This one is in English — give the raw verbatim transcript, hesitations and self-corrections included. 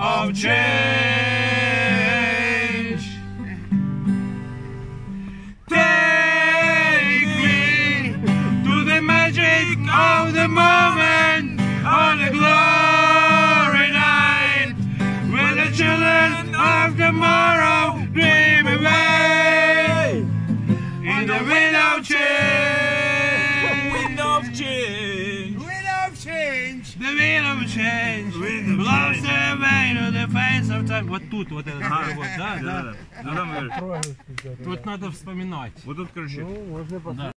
of change. Take me to the magic of the moment, on the glory night, when the children of tomorrow dream away in the wind of change. Wind of change. Wind of change. The wind of change blows away to the face of time. Вот тут, вот это, Ага. вот, да, да. Да, да. Ну, там, говоришь, Тут надо вспоминать. вот тут, короче. Ну, можно посмотреть.